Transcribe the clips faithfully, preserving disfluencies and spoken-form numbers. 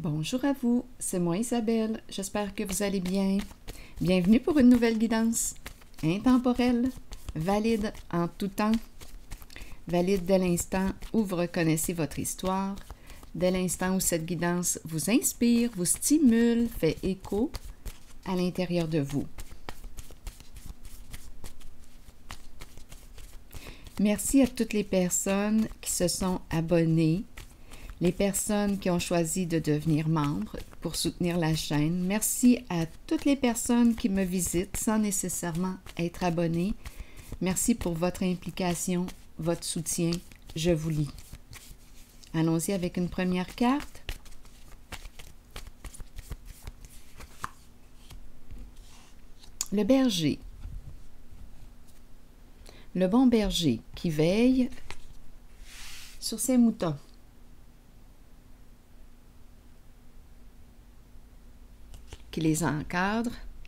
Bonjour à vous, c'est moi Isabelle, j'espère que vous allez bien. Bienvenue pour une nouvelle guidance intemporelle, valide en tout temps, valide dès l'instant où vous reconnaissez votre histoire, dès l'instant où cette guidance vous inspire, vous stimule, fait écho à l'intérieur de vous. Merci à toutes les personnes qui se sont abonnées, les personnes qui ont choisi de devenir membres pour soutenir la chaîne. Merci à toutes les personnes qui me visitent sans nécessairement être abonnées. Merci pour votre implication, votre soutien. Je vous lis. Allons-y avec une première carte. Le berger. Le bon berger qui veille sur ses moutons. Qui les encadre,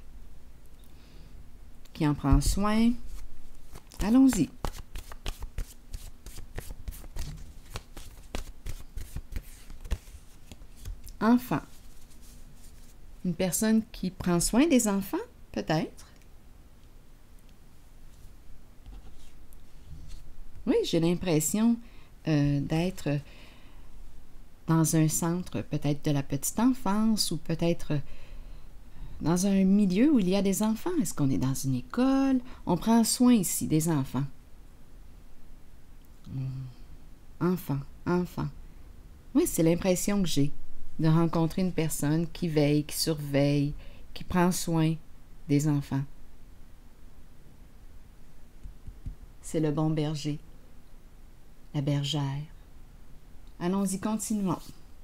qui en prend soin. Allons-y. Enfant. Une personne qui prend soin des enfants, peut-être. Oui, j'ai l'impression euh, d'être dans un centre peut-être de la petite enfance ou peut-être dans un milieu où il y a des enfants. Est-ce qu'on est dans une école? On prend soin ici des enfants. Enfants, enfants. Oui, c'est l'impression que j'ai de rencontrer une personne qui veille, qui surveille, qui prend soin des enfants. C'est le bon berger, la bergère. Allons-y, continuons.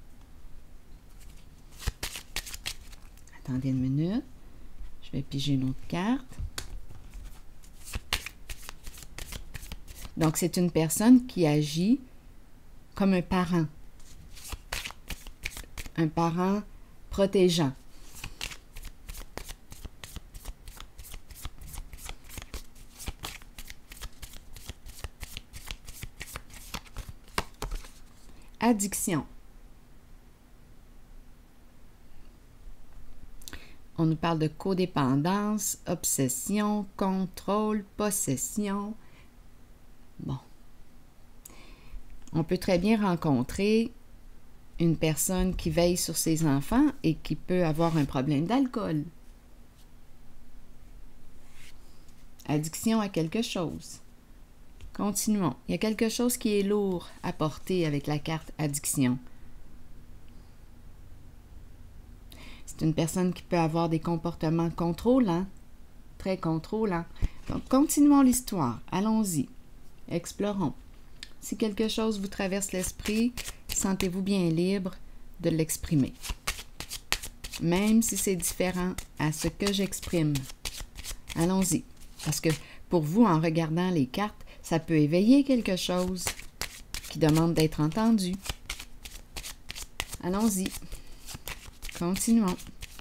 Attendez une minute. Je vais piger une autre carte. Donc, c'est une personne qui agit comme un parent. Un parent protégeant. Addiction. On nous parle de codépendance, obsession, contrôle, possession. Bon. On peut très bien rencontrer une personne qui veille sur ses enfants et qui peut avoir un problème d'alcool. Addiction à quelque chose. Continuons. Il y a quelque chose qui est lourd à porter avec la carte addiction. C'est une personne qui peut avoir des comportements contrôlants, très contrôlants. Donc, continuons l'histoire. Allons-y. Explorons. Si quelque chose vous traverse l'esprit, sentez-vous bien libre de l'exprimer. Même si c'est différent à ce que j'exprime. Allons-y. Parce que pour vous, en regardant les cartes, ça peut éveiller quelque chose qui demande d'être entendu. Allons-y. Continuons.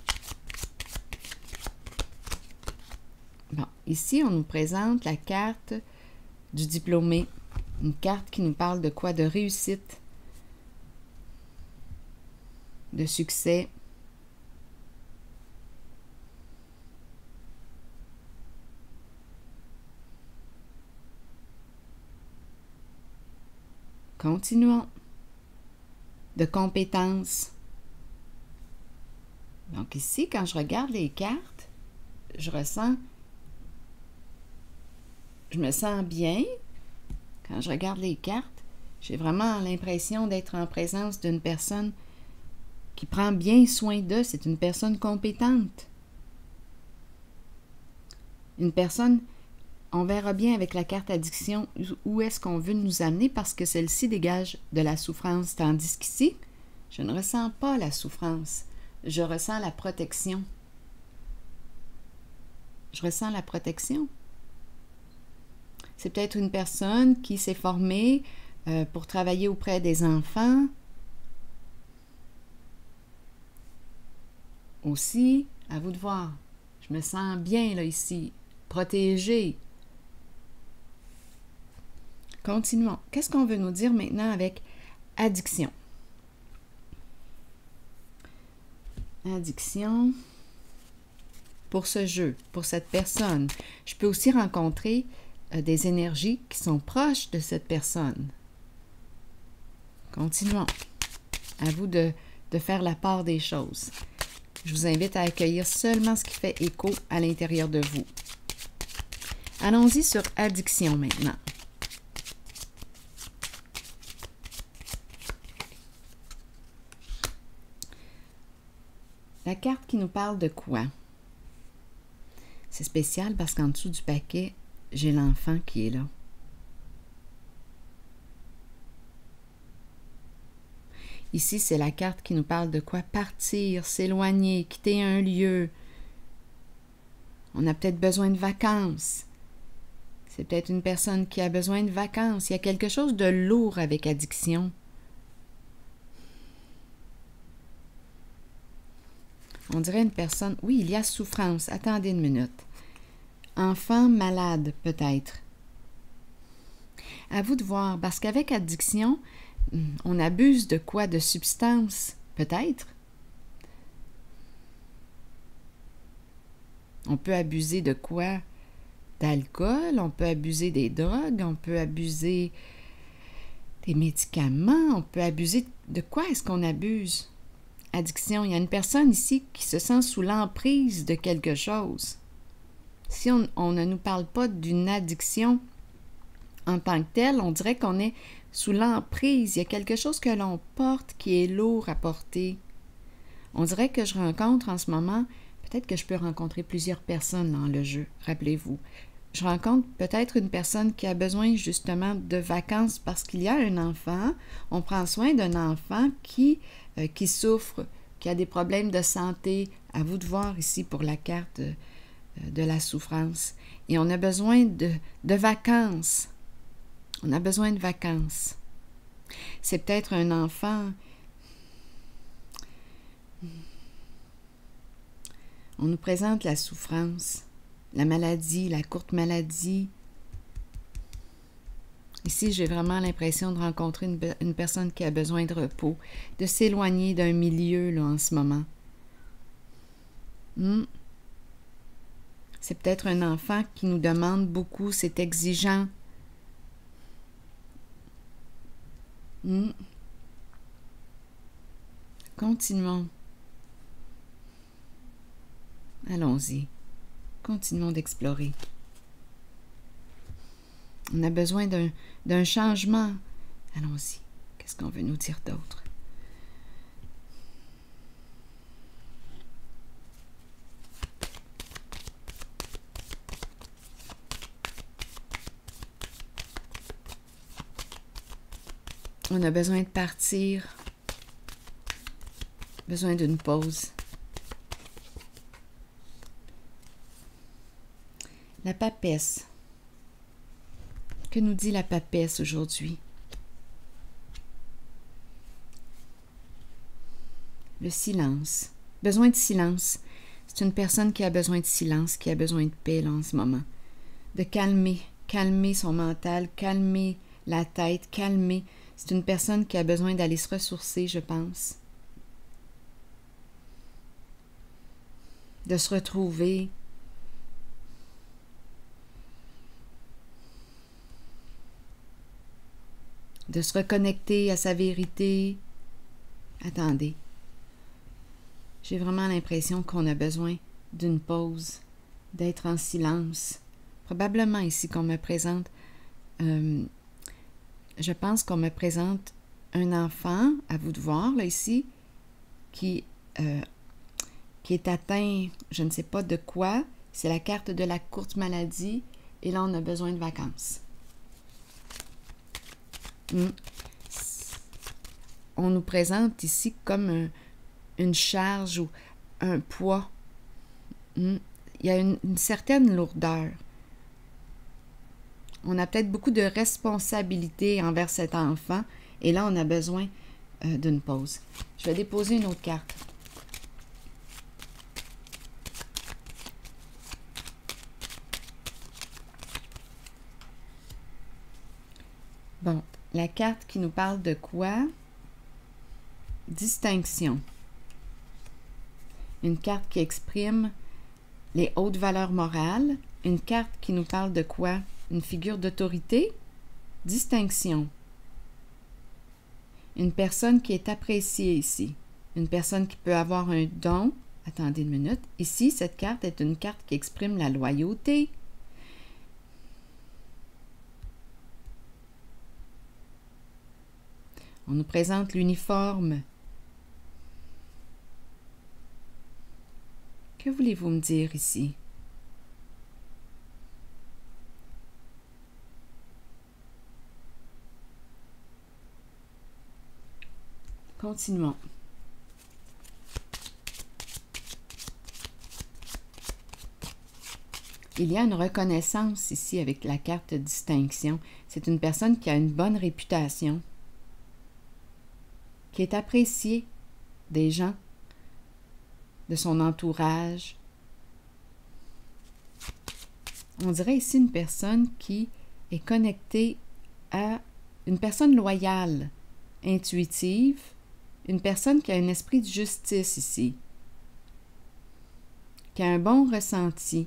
Bon, ici, on nous présente la carte du diplômé. Une carte qui nous parle de quoi? De réussite, de succès. Continuons. De compétences. Donc ici, quand je regarde les cartes, je ressens, je me sens bien. Quand je regarde les cartes, j'ai vraiment l'impression d'être en présence d'une personne qui prend bien soin d'eux. C'est une personne compétente. Une personne, on verra bien avec la carte addiction où est-ce qu'on veut nous amener parce que celle-ci dégage de la souffrance. Tandis qu'ici, je ne ressens pas la souffrance. Je ressens la protection. Je ressens la protection. C'est peut-être une personne qui s'est formée euh, pour travailler auprès des enfants. Aussi, à vous de voir. Je me sens bien là ici, protégée. Continuons. Qu'est-ce qu'on veut nous dire maintenant avec addiction? Addiction. Pour ce jeu, pour cette personne. Je peux aussi rencontrer euh, des énergies qui sont proches de cette personne. Continuons. À vous de, de faire la part des choses. Je vous invite à accueillir seulement ce qui fait écho à l'intérieur de vous. Allons-y sur addiction maintenant. La carte qui nous parle de quoi? C'est spécial parce qu'en dessous du paquet, j'ai l'enfant qui est là. Ici, c'est la carte qui nous parle de quoi? Partir, s'éloigner, quitter un lieu. On a peut-être besoin de vacances. C'est peut-être une personne qui a besoin de vacances. Il y a quelque chose de lourd avec addiction. On dirait une personne... Oui, il y a souffrance. Attendez une minute. Enfant malade, peut-être. À vous de voir, parce qu'avec addiction, on abuse de quoi? De substances, peut-être. On peut abuser de quoi? D'alcool, on peut abuser des drogues, on peut abuser des médicaments, on peut abuser... De quoi est-ce qu'on abuse? Addiction, il y a une personne ici qui se sent sous l'emprise de quelque chose. Si on, on ne nous parle pas d'une addiction en tant que telle, on dirait qu'on est sous l'emprise. Il y a quelque chose que l'on porte qui est lourd à porter. On dirait que je rencontre en ce moment, peut-être que je peux rencontrer plusieurs personnes dans le jeu, rappelez-vous. Je rencontre peut-être une personne qui a besoin justement de vacances parce qu'il y a un enfant. On prend soin d'un enfant qui, euh, qui souffre, qui a des problèmes de santé. À vous de voir ici pour la carte euh, de la souffrance. Et on a besoin de, de vacances. On a besoin de vacances. C'est peut-être un enfant. On nous présente la souffrance, la maladie, la courte maladie. Ici, j'ai vraiment l'impression de rencontrer une, une personne qui a besoin de repos, de s'éloigner d'un milieu là, en ce moment. Hmm. C'est peut-être un enfant qui nous demande beaucoup, c'est exigeant. Hmm. Continuons. Allons-y. Continuons d'explorer. On a besoin d'un, d'un changement. Allons-y. Qu'est-ce qu'on veut nous dire d'autre? On a besoin de partir. Besoin d'une pause. La papesse. Que nous dit la papesse aujourd'hui? Le silence. Besoin de silence. C'est une personne qui a besoin de silence, qui a besoin de paix là, en ce moment. De calmer, calmer son mental, calmer la tête, calmer. C'est une personne qui a besoin d'aller se ressourcer, je pense. De se retrouver. De se reconnecter à sa vérité. Attendez. J'ai vraiment l'impression qu'on a besoin d'une pause, d'être en silence. Probablement ici qu'on me présente, euh, je pense qu'on me présente un enfant, à vous de voir, là, ici, qui, euh, qui est atteint, je ne sais pas de quoi. C'est la carte de la courte maladie. Et là, on a besoin de vacances. Mm. On nous présente ici comme un, une charge ou un poids. Mm. Il y a une, une certaine lourdeur. On a peut-être beaucoup de responsabilités envers cet enfant et là, on a besoin euh, d'une pause. Je vais déposer une autre carte. Bon, la carte qui nous parle de quoi? Distinction. une carte qui exprime les hautes valeurs morales, une carte qui nous parle de quoi? Une figure d'autorité, distinction. Une personne qui est appréciée ici, une personne qui peut avoir un don. Attendez une minute. Ici, cette carte est une carte qui exprime la loyauté. On nous présente l'uniforme. Que voulez-vous me dire ici? Continuons. Il y a une reconnaissance ici avec la carte distinction. C'est une personne qui a une bonne réputation, qui est appréciée des gens, de son entourage. On dirait ici une personne qui est connectée à une personne loyale, intuitive, une personne qui a un esprit de justice ici, qui a un bon ressenti.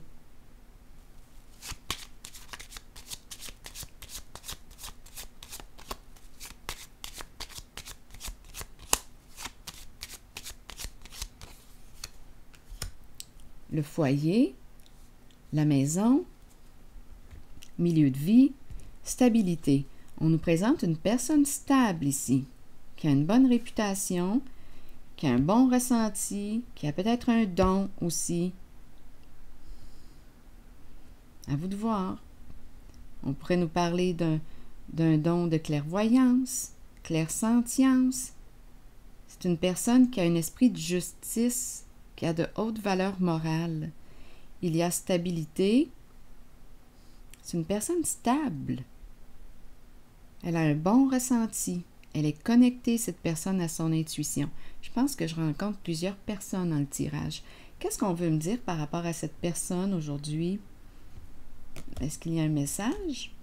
Le foyer, la maison, milieu de vie, stabilité. On nous présente une personne stable ici, qui a une bonne réputation, qui a un bon ressenti, qui a peut-être un don aussi. À vous de voir. On pourrait nous parler d'un d'un don de clairvoyance, clairsentience. C'est une personne qui a un esprit de justice, qui a de hautes valeurs morales. Il y a stabilité. C'est une personne stable. Elle a un bon ressenti. Elle est connectée, cette personne, à son intuition. Je pense que je rencontre plusieurs personnes dans le tirage. Qu'est-ce qu'on veut me dire par rapport à cette personne aujourd'hui? Est-ce qu'il y a un message?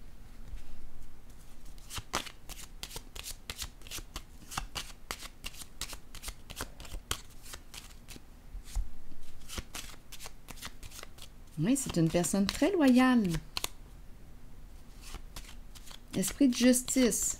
Oui, c'est une personne très loyale. Esprit de justice.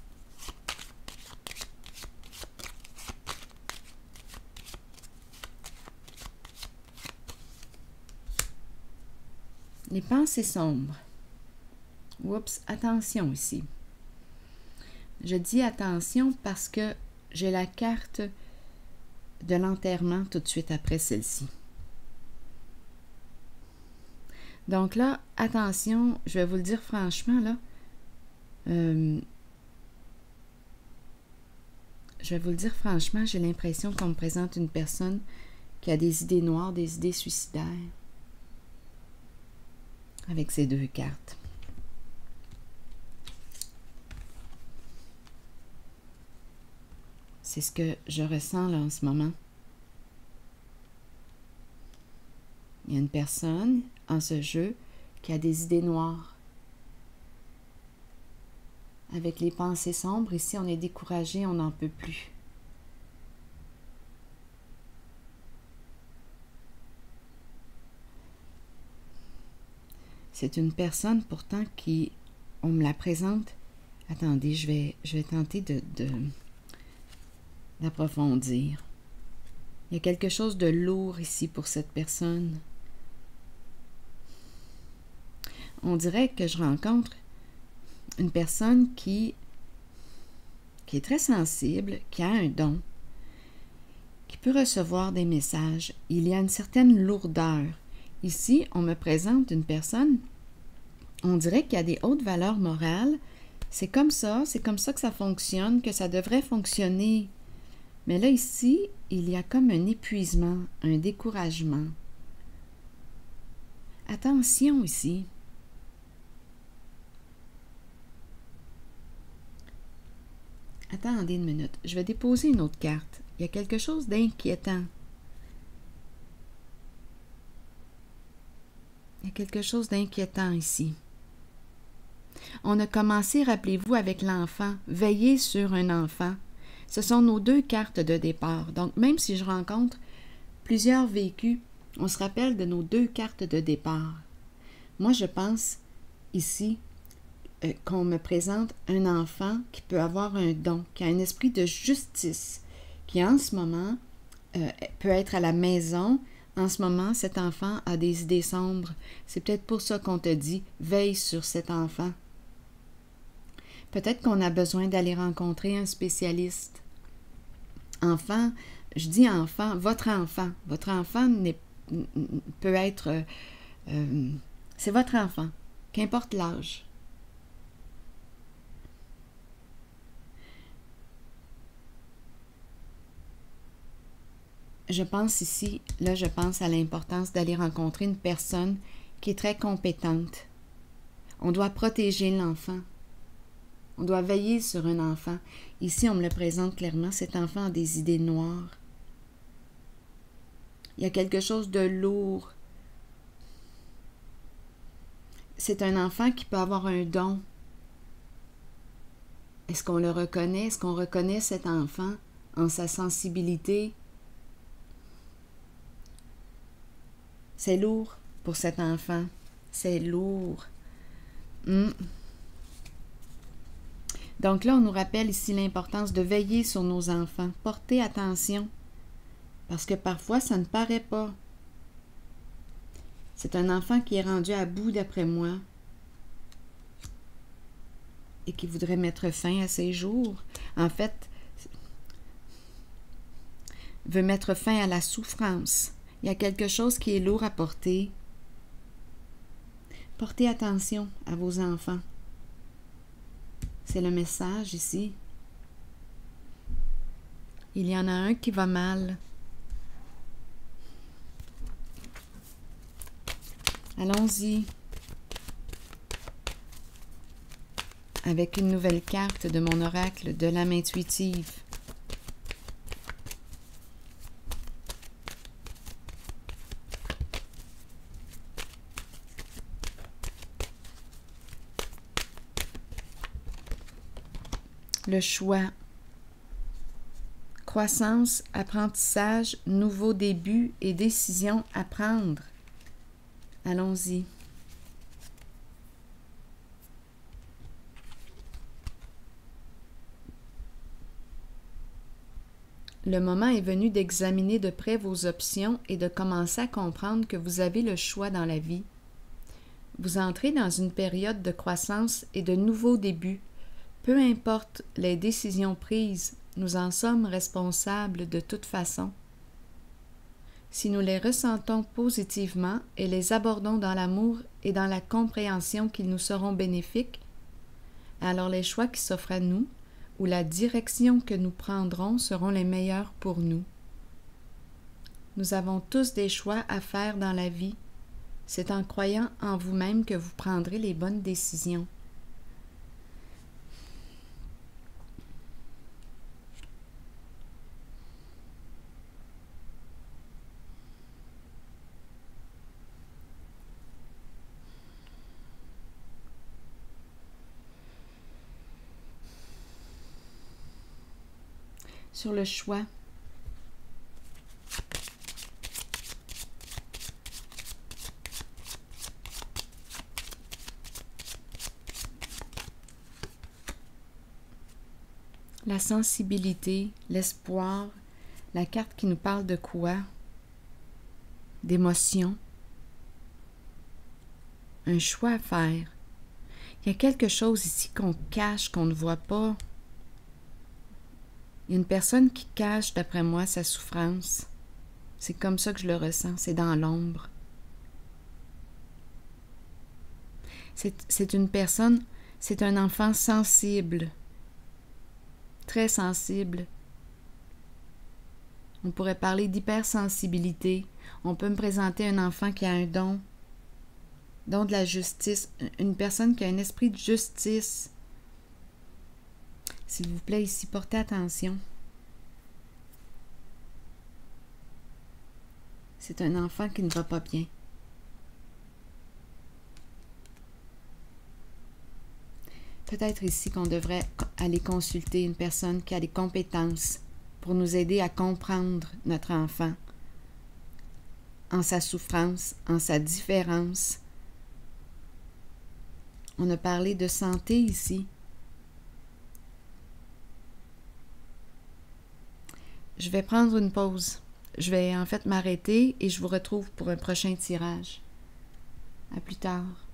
Les pensées sombres. Oups, attention ici. Je dis attention parce que j'ai la carte de l'enterrement tout de suite après celle-ci. Donc là, attention, je vais vous le dire franchement, là, euh, je vais vous le dire franchement, j'ai l'impression qu'on me présente une personne qui a des idées noires, des idées suicidaires, avec ces deux cartes. C'est ce que je ressens là en ce moment. Il y a une personne en ce jeu qui a des idées noires. Avec les pensées sombres, ici on est découragé, on n'en peut plus. C'est une personne pourtant qui, on me la présente. Attendez, je vais, je vais tenter de, de d'approfondir. Il y a quelque chose de lourd ici pour cette personne. On dirait que je rencontre une personne qui, qui est très sensible, qui a un don, qui peut recevoir des messages. Il y a une certaine lourdeur. Ici, on me présente une personne, on dirait qu'il y a des hautes valeurs morales. C'est comme ça, c'est comme ça que ça fonctionne, que ça devrait fonctionner. Mais là, ici, il y a comme un épuisement, un découragement. Attention ici. Attendez une minute, je vais déposer une autre carte. Il y a quelque chose d'inquiétant. Il y a quelque chose d'inquiétant ici. On a commencé, rappelez-vous, avec l'enfant. Veiller sur un enfant. Ce sont nos deux cartes de départ. Donc, même si je rencontre plusieurs vécus, on se rappelle de nos deux cartes de départ. Moi, je pense ici euh, qu'on me présente un enfant qui peut avoir un don, qui a un esprit de justice, qui en ce moment euh, peut être à la maison. En ce moment, cet enfant a des idées sombres. C'est peut-être pour ça qu'on te dit « veille sur cet enfant ». Peut-être qu'on a besoin d'aller rencontrer un spécialiste. Enfant, je dis enfant, votre enfant. Votre enfant n'est, peut être... Euh, euh, c'est votre enfant, qu'importe l'âge. Je pense ici, là je pense à l'importance d'aller rencontrer une personne qui est très compétente. On doit protéger l'enfant. On doit veiller sur un enfant. Ici, on me le présente clairement, cet enfant a des idées noires. Il y a quelque chose de lourd. C'est un enfant qui peut avoir un don. Est-ce qu'on le reconnaît? Est-ce qu'on reconnaît cet enfant en sa sensibilité? C'est lourd pour cet enfant. C'est lourd. Hum. Donc là, on nous rappelle ici l'importance de veiller sur nos enfants. Porter attention. Parce que parfois, ça ne paraît pas. C'est un enfant qui est rendu à bout d'après moi et qui voudrait mettre fin à ses jours. En fait, veut mettre fin à la souffrance. Il y a quelque chose qui est lourd à porter. Portez attention à vos enfants. C'est le message ici. Il y en a un qui va mal. Allons-y. Avec une nouvelle carte de mon oracle de l'âme intuitive. Le choix. Croissance, apprentissage, nouveau début et décision à prendre. Allons-y. Le moment est venu d'examiner de près vos options et de commencer à comprendre que vous avez le choix dans la vie. Vous entrez dans une période de croissance et de nouveaux débuts. Peu importe les décisions prises, nous en sommes responsables de toute façon. Si nous les ressentons positivement et les abordons dans l'amour et dans la compréhension qu'ils nous seront bénéfiques, alors les choix qui s'offrent à nous ou la direction que nous prendrons seront les meilleurs pour nous. Nous avons tous des choix à faire dans la vie. C'est en croyant en vous-même que vous prendrez les bonnes décisions. Sur le choix. La sensibilité, l'espoir, la carte qui nous parle de quoi? D'émotion. Un choix à faire. Il y a quelque chose ici qu'on cache, qu'on ne voit pas. Il y a une personne qui cache, d'après moi, sa souffrance. C'est comme ça que je le ressens, c'est dans l'ombre. C'est, c'est une personne, c'est un enfant sensible, très sensible. On pourrait parler d'hypersensibilité. On peut me présenter un enfant qui a un don, don de la justice, une personne qui a un esprit de justice. S'il vous plaît, ici, portez attention. C'est un enfant qui ne va pas bien. Peut-être ici qu'on devrait aller consulter une personne qui a des compétences pour nous aider à comprendre notre enfant. en sa souffrance, en sa différence. On a parlé de santé ici. Je vais prendre une pause. Je vais en fait m'arrêter et je vous retrouve pour un prochain tirage. À plus tard.